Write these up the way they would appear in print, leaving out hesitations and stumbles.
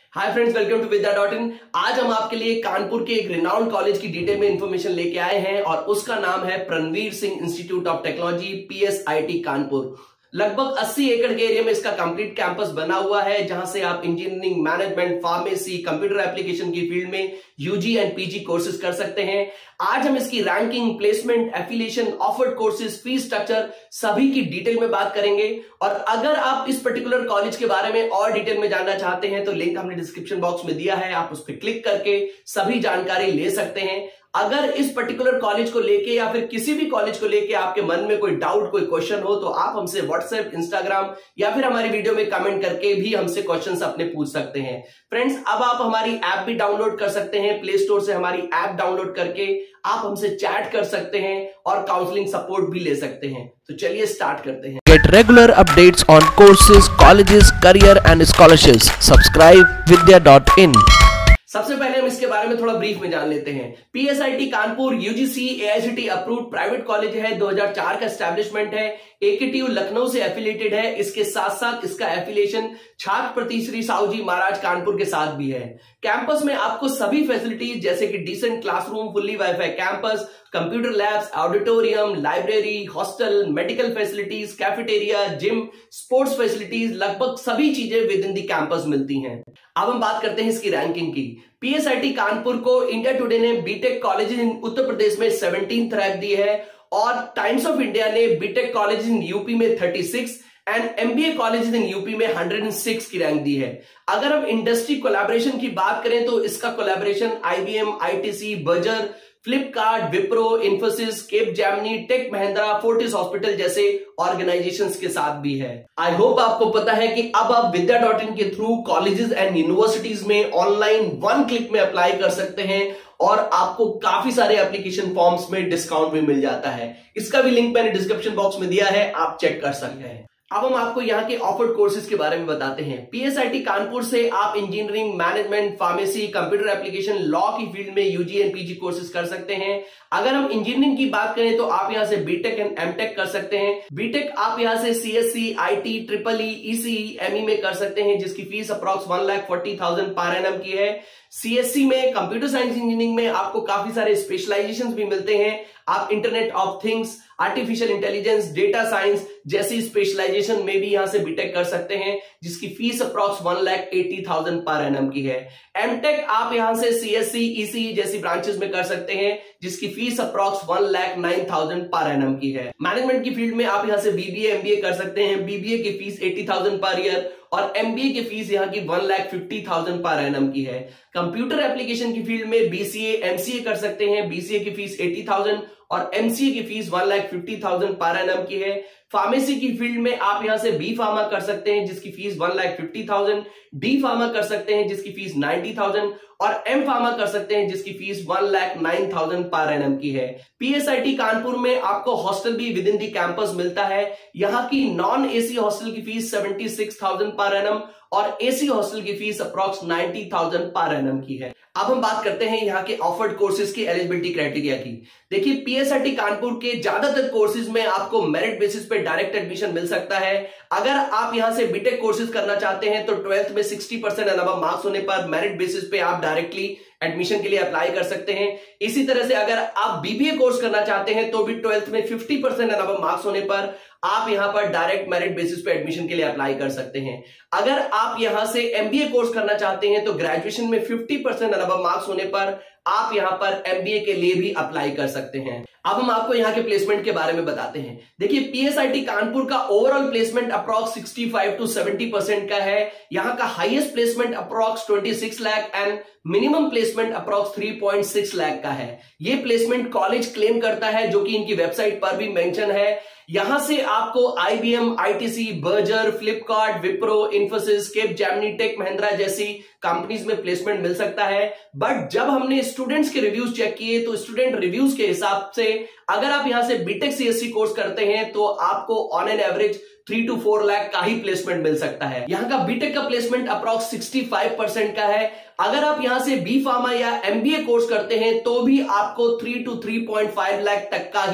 Hi friends, welcome to Vidya dot in. आज हम आपके लिए कानपुर के एक रिनाउंड कॉलेज की डिटेल में इंफॉर्मेशन लेके आए हैं और उसका नाम है Pranveer Singh institute of technology PSIT Kanpur. लगभग 80 एकड़ के एरिया में इसका कंप्लीट कैंपस बना हुआ है, जहां से आप engineering, management, pharmacy, computer application की फील्ड में यूजी एंड पीजी कोर्सेज कर सकते हैं। आज हम इसकी ranking, placement, affiliation, offered courses, fees structure सभी की डिटेल में बात करेंगे। और अगर आप इस पर्टिकुलर कॉलेज के बारे में और डिटेल में जानना चाहते हैं तो लिंक हमने डिस्क्रिप्शन बॉक्स में दिया है, आप उस पर क्लिक करके सभी जानकारी ले सकते हैं। अगर इस पर्टिकुलर कॉलेज को लेके या फिर किसी भी कॉलेज को लेके आपके मन में कोई डाउट, कोई क्वेश्चन हो तो आप हमसे व्हाट्सएप, इंस्टाग्राम या फिर हमारी वीडियो में कमेंट करके भी हमसे क्वेश्चंस अपने पूछ सकते हैं। फ्रेंड्स, अब आप हमारी ऐप भी डाउनलोड कर सकते हैं। प्ले स्टोर से हमारी ऐप डाउनलोड करके आप हमसे चैट कर सकते हैं और काउंसलिंग सपोर्ट भी ले सकते हैं। तो चलिए स्टार्ट करते हैं। Get regular updates on courses, colleges, career and scholarships. Subscribe vidya.in. सबसे पहले हम इसके बारे में थोड़ा ब्रीफ में जान लेते हैं। PSIT Kanpur UGC AICTE approved private college है, 2004 का एस्टैब्लिशमेंट है, AKTU लखनऊ से एफिलिएटेड है। इसके साथ साथ इसका एफिलिएशन छात्रप्रति श्री साहू जी महाराज कानपुर के साथ भी है। कैंपस में आपको सभी फैसिलिटीज जैसे कि decent classroom, fully wifi campus, computer labs, auditorium, library, hostel, medical facilities, cafeteria, gym, sports facilities, लगभग सभी चीजें विद इन दी कैंपस मिलती हैं। अब हम बात करते हैं इसकी रैंकिंग की। PSIT कानपुर को इंडिया टुडे ने BTech college in Uttar Pradesh में 17th रैंक दी है और टाइम्स ऑफ इंडिया ने बीटेक कॉलेज इन यूपी में 36 and MBA college in UP में 106 की रैंक दी है। अगर हम इंडस्ट्री कोलैबोरेशन की बात करें तो इसका collaboration IBM, ITC, Berger, Flipkart, Wipro, Infosys, Capgemini, Tech Mahindra, Fortis hospital जैसे ऑर्गेनाइजेशंस के साथ भी है। आई होप आपको पता है कि अब आप विद्या.इन के थ्रू कॉलेजेस एंड यूनिवर्सिटीज में ऑनलाइन 1 क्लिक में अप्लाई कर सकते हैं और आपको काफी सारे एप्लीकेशन फॉर्म्स में डिस्काउंट भी मिल जाता है। इसका भी लिंक मैंने डिस्क्रिप्शन बॉक्स में दिया है, आप चेक कर सकते हैं। अब हम आपको यहाँ के ऑफर्ड कोर्सेज के बारे में बताते हैं। PSIT कानपुर से आप engineering, management, pharmacy, computer application, law की फील्ड में यूजी एंड पीजी कोर्सेज कर सकते हैं। अगर हम इंजीनियरिंग की बात करें तो आप यहां से बीटेक एंड एमटेक कर सकते हैं। बीटेक आप यहां से CSC, IT, EEE, ECE, ME में कर सकते हैं, जिसकी फीस अप्रॉक्स 1,40,000 पर एनम की है। CSC में कंप्यूटर साइंस इंजीनियरिंग में आपको काफी सारे स्पेशलाइजेशंस भी मिलते हैं। आप internet of things, artificial intelligence, data science जैसी स्पेशलाइजेशन में भी यहां से बीटेक कर सकते हैं, जिसकी फीस अप्रॉक्स 1,80,000 पर एनम की है। एमटेक आप यहां से CSC, ECE जैसी ब्रांचेस में कर सकते हैं, जिसकी फीस अप्रॉक्स 1,09,000 पर एनम की है। मैनेजमेंट की फील्ड में आप यहां से BBA, MBA कर सकते हैं। BBA की फीस 80,000 पर ईयर और MBA की फीस यहाँ की 1,50,000 पर एनम की है। कंप्यूटर एप्लीकेशन की फील्ड में BCA, MCA कर सकते हैं। BCA की फीस 80,000 और MCA की फीस 1,50,000 पर एनम की है। फार्मेसी की फील्ड में आप यहां से B फार्मा कर सकते हैं, जिसकी फीस 1,50,000, D फार्मा कर सकते हैं, जिसकी फीस 90,000 और M फार्मा कर सकते हैं, जिसकी फीस 1,09,000 पर एनम की है। PSIT कानपुर में आपको हॉस्टल भी विद इन दी कैंपस मिलता है। यहाँ की नॉन AC हॉस्टल की फीस 76,000 पर एनम और AC हॉस्टल की फीस अप्रॉक्स 90,000 पर एनम की है। अब हम बात करते हैं यहाँ के ऑफर्ड कोर्सेज की एलिजिबिलिटी क्राइटेरिया की। देखिए, PSIT कानपुर के ज्यादातर कोर्सेज में आपको मेरिट बेसिस पे डायरेक्ट एडमिशन मिल सकता है। अगर आप यहां से बीटेक कोर्सेज करना चाहते हैं तो 12th में 60% अलावा मार्क्स होने पर मेरिट बेसिस पे आप डायरेक्टली एडमिशन के लिए अप्लाई कर सकते हैं। इसी तरह से अगर आप BBA कोर्स करना चाहते हैं तो भी 12th में 50% अलावा मार्क्स होने पर आप यहां पर डायरेक्ट मेरिट बेसिस पे एडमिशन के लिए अप्लाई कर सकते हैं। अगर आप यहां से MBA कोर्स करना चाहते हैं तो ग्रेजुएशन में 50% अलावा मार्क्स होने पर आप यहां पर MBA के लिए भी अप्लाई कर सकते हैं। अब हम आपको यहां के प्लेसमेंट के बारे में बताते हैं। देखिए, PSIT कानपुर का ओवरऑल प्लेसमेंट अप्रॉक्स 65 to 70% का है। यहां का highest placement approx 26 lakh and minimum placement approx 3.6 lakh का है। ये प्लेसमेंट कॉलेज क्लेम करता है, जो कि इनकी वेबसाइट पर भी मेंशन है। यहां से आपको IBM, ITC, Berger, Flipkart, Wipro, Infosys, Capgemini, Tech Mahindra जैसी कंपनीज में प्लेसमेंट मिल सकता है। बट जब हमने स्टूडेंट्स के रिव्यूज चेक किए तो स्टूडेंट रिव्यूज के हिसाब से अगर आप यहां से बीटेक CSC कोर्स करते हैं तो आपको on an average 3 to 4 lakh का ही प्लेसमेंट मिल सकता है। यहाँ का बीटेक का प्लेसमेंट अप्रॉक्स 65% का है। अगर आप यहां से B फार्मा या MBA कोर्स करते हैं तो भी आपको 3 to 3.5 लाख तक का ही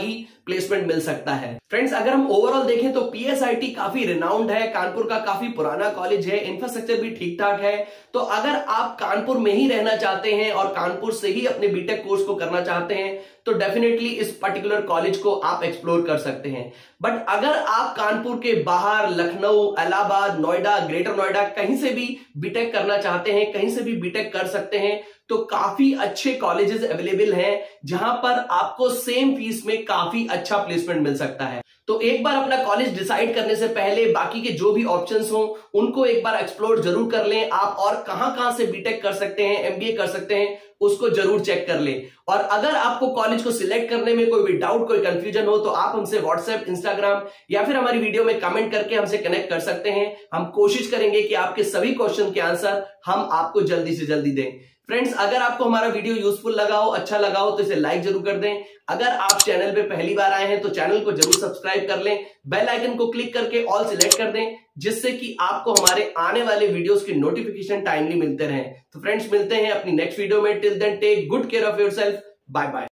प्लेसमेंट मिल सकता है। फ्रेंड्स, अगर हम ओवरऑल देखें तो पीएसआईटी काफी रिनाउंड है, कानपुर का काफी पुराना कॉलेज है, इंफ्रास्ट्रक्चर भी ठीक ठाक है। तो अगर आप कानपुर में ही रहना चाहते हैं और कानपुर से ही अपने बीटेक कोर्स को करना चाहते हैं तो डेफिनेटली इस पर्टिकुलर कॉलेज को आप एक्सप्लोर कर सकते हैं। बट अगर आप कानपुर के बाहर लखनऊ, इलाहाबाद, नोएडा, ग्रेटर नोएडा कहीं से भी बीटेक करना चाहते हैं, कहीं से भी बीटेक कर सकते हैं, तो काफी अच्छे कॉलेजेस अवेलेबल हैं जहां पर आपको सेम फीस में काफी अच्छा प्लेसमेंट मिल सकता है। तो एक बार अपना कॉलेज डिसाइड करने से पहले बाकी के जो भी ऑप्शंस हो उनको एक बार एक्सप्लोर जरूर कर लें आप, और कहां से बीटेक कर सकते हैं, एमबीए कर सकते हैं, उसको जरूर चेक कर लें। और अगर आपको कॉलेज को सिलेक्ट करने में कोई भी डाउट, कोई कंफ्यूजन हो तो आप हमसे व्हाट्सएप, इंस्टाग्राम या फिर हमारी वीडियो में कमेंट करके हमसे कनेक्ट कर सकते हैं। हम कोशिश करेंगे कि आपके सभी क्वेश्चन के आंसर हम आपको जल्दी से जल्दी दें। फ्रेंड्स, अगर आपको हमारा वीडियो यूजफुल लगा हो, अच्छा लगा हो तो इसे लाइक जरूर कर दें। अगर आप चैनल पे पहली बार आए हैं तो चैनल को जरूर सब्सक्राइब कर लें, बेल आइकन को क्लिक करके ऑल सिलेक्ट कर दें, जिससे कि आपको हमारे आने वाले वीडियोस की नोटिफिकेशन टाइमली मिलते रहें। तो फ्रेंड्स, मिलते हैं अपनी नेक्स्ट वीडियो में। Till then take good care of yourself. Bye bye.